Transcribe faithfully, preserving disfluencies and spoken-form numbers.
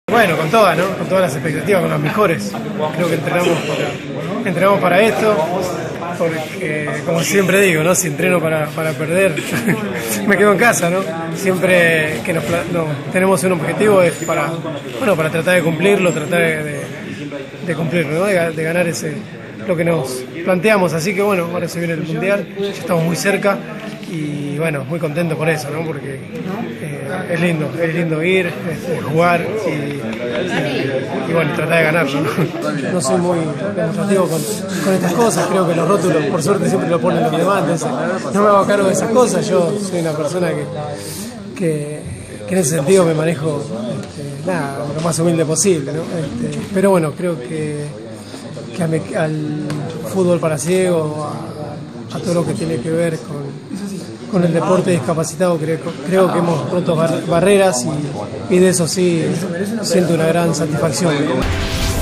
Bueno, con todas, ¿no? Con todas las expectativas, con las mejores. Creo que entrenamos para, entrenamos para esto, porque, como siempre digo, ¿no? Si entreno para, para perder, me quedo en casa, ¿no? Siempre que nos, no, tenemos un objetivo es para, bueno, para tratar de cumplirlo, tratar de, de cumplirlo, ¿no? De, de ganar ese, lo que nos planteamos. Así que, bueno, ahora se viene el Mundial, ya estamos muy cerca. Y bueno, muy contento por eso, ¿no? Porque eh, es lindo, es lindo ir, este, jugar y, y, y bueno, tratar de ganarlo, ¿no? No soy muy demostrativo con, con estas cosas, creo que los rótulos, por suerte, siempre lo ponen los demás, entonces no me hago cargo de esas cosas. Yo soy una persona que, que, que en ese sentido me manejo este, nada, lo más humilde posible, ¿no? Este, pero bueno, creo que, que al, al fútbol para ciegos, a, a todo lo que tiene que ver con con el deporte discapacitado, creo, creo que hemos roto bar, barreras y, y de eso sí siento una gran satisfacción.